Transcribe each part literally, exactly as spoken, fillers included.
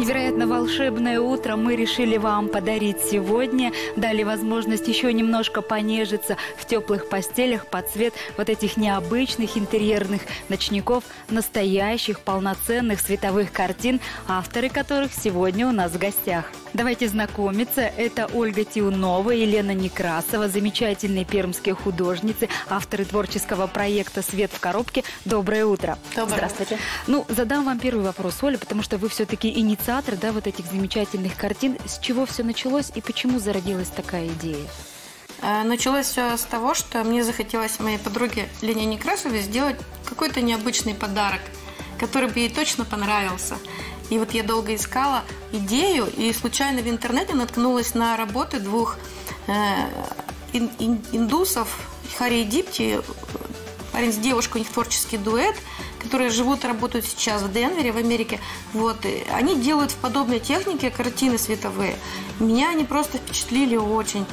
Невероятно волшебное утро мы решили вам подарить сегодня. Дали возможность еще немножко понежиться в теплых постелях под цвет вот этих необычных интерьерных ночников, настоящих полноценных световых картин, авторы которых сегодня у нас в гостях. Давайте знакомиться. Это Ольга Тиунова, Елена Некрасова, замечательные пермские художницы, авторы творческого проекта «Свет в коробке». Доброе утро. Доброе. Здравствуйте. Ну, задам вам первый вопрос, Оля, потому что вы все-таки инициатор, да, вот этих замечательных картин. С чего все началось и почему зародилась такая идея? Началось все с того, что мне захотелось моей подруге Лене Некрасовой сделать какой-то необычный подарок, который бы ей точно понравился. И вот я долго искала идею, и случайно в интернете наткнулась на работы двух э, ин, ин, индусов, Хари и Дипти, парень с девушкой, у них творческий дуэт, которые живут и работают сейчас в Денвере, в Америке. Вот. И они делают в подобной технике картины световые. Меня они просто впечатлили очень.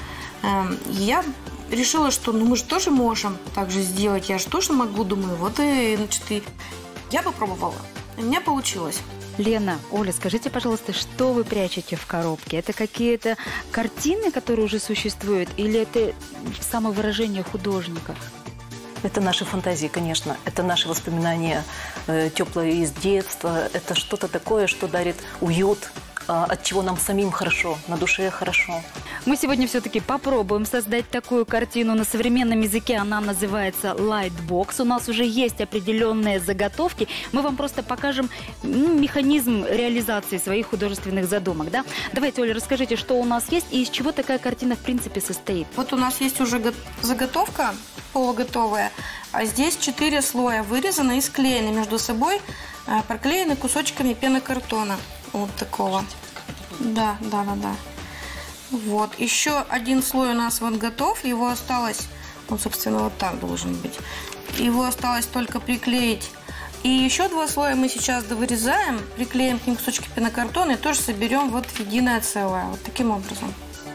Я решила, что ну, мы же тоже можем так же сделать, я же тоже могу, думаю. Вот и, значит, и я попробовала. У меня получилось. Лена, Оля, скажите, пожалуйста, что вы прячете в коробке? Это какие-то картины, которые уже существуют, или это самовыражение художника? Это наши фантазии, конечно. Это наши воспоминания э, теплые из детства. Это что-то такое, что дарит уют, э, от чего нам самим хорошо, на душе хорошо. Мы сегодня все-таки попробуем создать такую картину на современном языке. Она называется Lightbox. У нас уже есть определенные заготовки. Мы вам просто покажем ну, механизм реализации своих художественных задумок. Да? Давайте, Оля, расскажите, что у нас есть и из чего такая картина в принципе состоит. Вот у нас есть уже заготовка полуготовая, а здесь четыре слоя вырезаны и склеены между собой, проклеены кусочками пенокартона. Вот такого. Да, да, да, да. Вот. Еще один слой у нас вот готов. Его осталось, он, собственно, вот так должен быть. Его осталось только приклеить. И еще два слоя мы сейчас довырезаем, приклеим к ним кусочки пенокартона и тоже соберем вот в единое целое. Вот таким образом.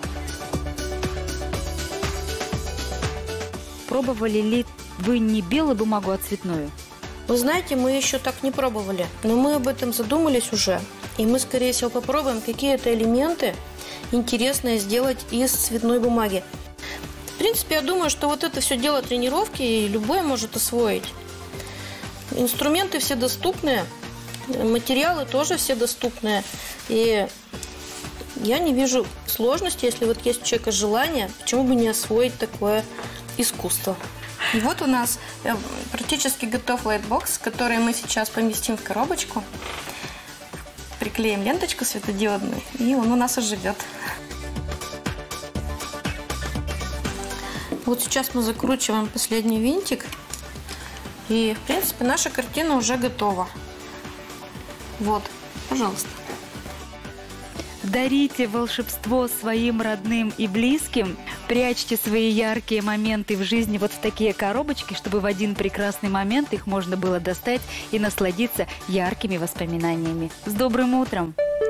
Пробовали ли вы не белую бумагу, а цветную? Вы знаете, мы еще так не пробовали, но мы об этом задумались уже. И мы, скорее всего, попробуем какие-то элементы интересные сделать из цветной бумаги. В принципе, я думаю, что вот это все дело тренировки, и любой может освоить. Инструменты все доступные, материалы тоже все доступные. И я не вижу сложности, если вот есть у человека желание, почему бы не освоить такое искусство. И вот у нас практически готов лайтбокс, который мы сейчас поместим в коробочку. Приклеим ленточку светодиодную, и он у нас оживет. Вот сейчас мы закручиваем последний винтик. И, в принципе, наша картина уже готова. Вот, пожалуйста. Дарите волшебство своим родным и близким. Прячьте свои яркие моменты в жизни вот в такие коробочки, чтобы в один прекрасный момент их можно было достать и насладиться яркими воспоминаниями. С добрым утром!